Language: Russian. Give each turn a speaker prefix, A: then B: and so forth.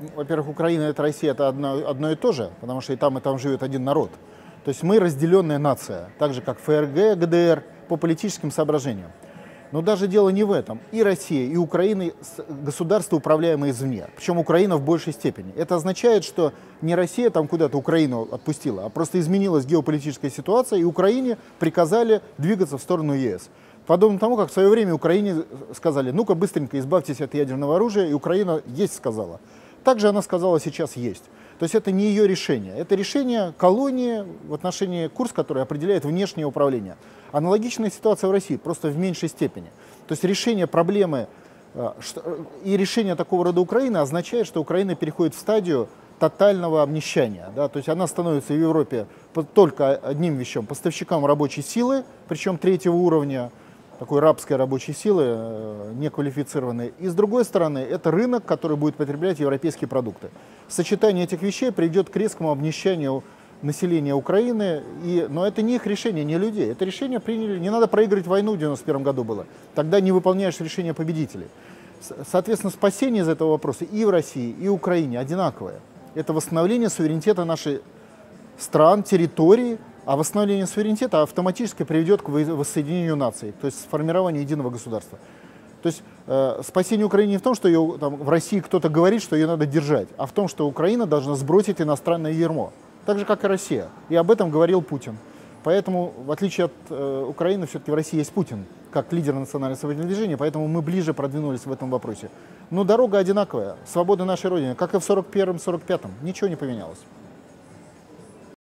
A: Во-первых, Украина и это Россия это одно и то же, потому что и там живет один народ. То есть мы разделенная нация, так же как ФРГ, ГДР, по политическим соображениям. Но даже дело не в этом. И Россия, и Украина государства, управляемые извне. Причем Украина в большей степени. Это означает, что не Россия там куда-то Украину отпустила, а просто изменилась геополитическая ситуация, и Украине приказали двигаться в сторону ЕС. Подобно тому, как в свое время Украине сказали, ну-ка быстренько избавьтесь от ядерного оружия, и Украина есть сказала. Также она сказала, сейчас есть. То есть это не ее решение. Это решение колонии в отношении курса, который определяет внешнее управление. Аналогичная ситуация в России, просто в меньшей степени. То есть решение проблемы и решение такого рода Украины означает, что Украина переходит в стадию тотального обнищания. Да? То есть она становится в Европе только одним вещем, поставщиком рабочей силы, причем третьего уровня, такой рабской рабочей силы, неквалифицированной. И с другой стороны, это рынок, который будет потреблять европейские продукты. Сочетание этих вещей приведет к резкому обнищанию населения Украины, но это не их решение, не людей. Это решение приняли, не надо проигрывать войну в 1991 году было. Тогда не выполняешь решение победителей. Соответственно, спасение из этого вопроса и в России, и в Украине одинаковое. Это восстановление суверенитета наших стран, территорий, а восстановление суверенитета автоматически приведет к воссоединению наций, то есть сформированию единого государства. То есть спасение Украины не в том, что ее, там, в России кто-то говорит, что ее надо держать, а в том, что Украина должна сбросить иностранное ярмо. Так же, как и Россия. И об этом говорил Путин. Поэтому, в отличие от Украины, все-таки в России есть Путин, как лидер национального освободительного движения, поэтому мы ближе продвинулись в этом вопросе. Но дорога одинаковая, свобода нашей Родины, как и в 1941-1945, ничего не поменялось.